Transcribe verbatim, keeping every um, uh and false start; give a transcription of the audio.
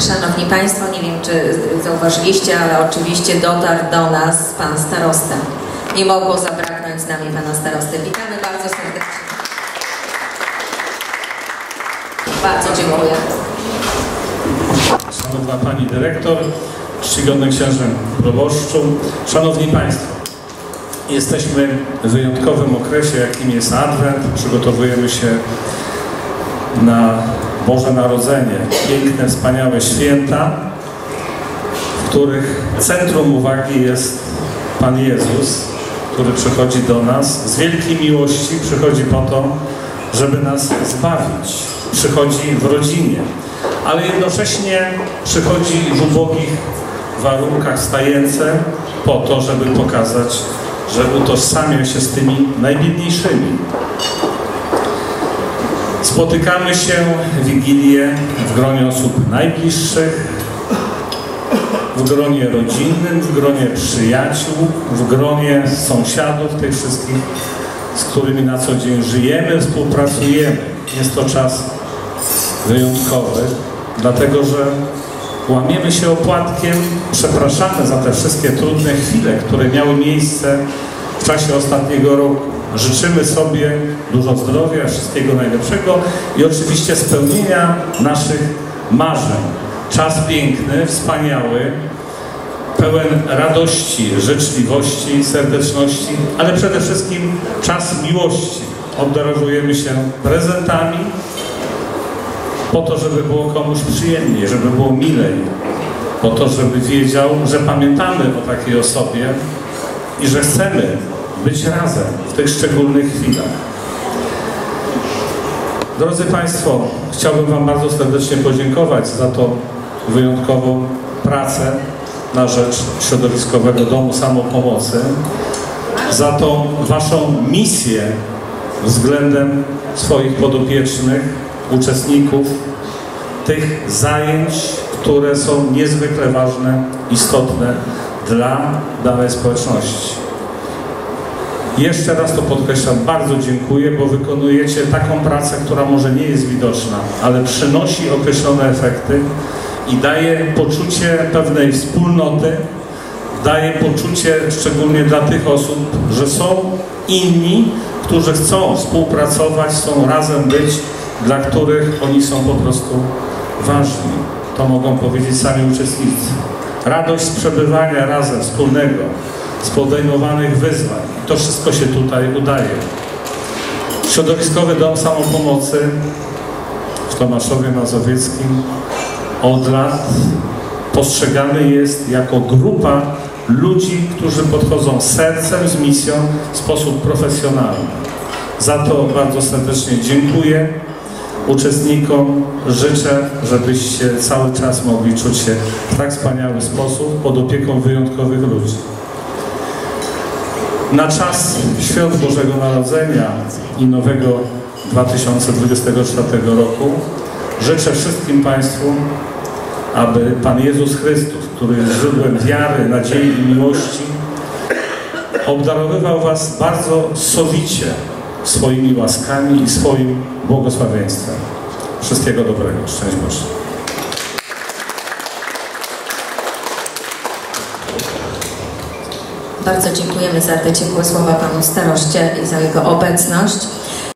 Szanowni Państwo, nie wiem, czy zauważyliście, ale oczywiście dotarł do nas Pan Starosta. Nie mogło zabraknąć z nami Pana Starosty. Witamy bardzo serdecznie. Bardzo dziękuję. Szanowna Pani Dyrektor, czcigodny księże proboszczu, Szanowni Państwo, jesteśmy w wyjątkowym okresie, jakim jest Adwent. Przygotowujemy się na Boże Narodzenie, piękne, wspaniałe święta, w których centrum uwagi jest Pan Jezus, który przychodzi do nas z wielkiej miłości, przychodzi po to, żeby nas zbawić. Przychodzi w rodzinie, ale jednocześnie przychodzi w ubogich warunkach stajence po to, żeby pokazać, że utożsamia się z tymi najbiedniejszymi. Spotykamy się w Wigilię w gronie osób najbliższych, w gronie rodzinnym, w gronie przyjaciół, w gronie sąsiadów, tych wszystkich, z którymi na co dzień żyjemy, współpracujemy. Jest to czas wyjątkowy, dlatego że łamiemy się opłatkiem, przepraszamy za te wszystkie trudne chwile, które miały miejsce w czasie ostatniego roku. Życzymy sobie dużo zdrowia, wszystkiego najlepszego i oczywiście spełnienia naszych marzeń. Czas piękny, wspaniały, pełen radości, życzliwości, serdeczności, ale przede wszystkim czas miłości. Obdarowujemy się prezentami po to, żeby było komuś przyjemniej, żeby było milej, po to, żeby wiedział, że pamiętamy o takiej osobie i że chcemy być razem w tych szczególnych chwilach. Drodzy Państwo, chciałbym Wam bardzo serdecznie podziękować za tą wyjątkową pracę na rzecz Środowiskowego Domu Samopomocy, za tą Waszą misję względem swoich podopiecznych, uczestników tych zajęć, które są niezwykle ważne, istotne dla danej społeczności. Jeszcze raz to podkreślam, bardzo dziękuję, bo wykonujecie taką pracę, która może nie jest widoczna, ale przynosi określone efekty i daje poczucie pewnej wspólnoty, daje poczucie szczególnie dla tych osób, że są inni, którzy chcą współpracować, chcą razem być, dla których oni są po prostu ważni. To mogą powiedzieć sami uczestnicy. Radość z przebywania razem, wspólnego, z podejmowanych wyzwań. To wszystko się tutaj udaje. Środowiskowy Dom Samopomocy w Tomaszowie Mazowieckim od lat postrzegany jest jako grupa ludzi, którzy podchodzą z sercem, z misją w sposób profesjonalny. Za to bardzo serdecznie dziękuję. Uczestnikom życzę, żebyście cały czas mogli czuć się w tak wspaniały sposób pod opieką wyjątkowych ludzi. Na czas Świąt Bożego Narodzenia i nowego dwa tysiące dwudziestego czwartego roku życzę wszystkim Państwu, aby Pan Jezus Chrystus, który jest źródłem wiary, nadziei i miłości, obdarowywał Was bardzo sowicie swoimi łaskami i swoim błogosławieństwem. Wszystkiego dobrego. Szczęść Boże. Bardzo dziękujemy za te ciepłe słowa Panu Staroście i za jego obecność.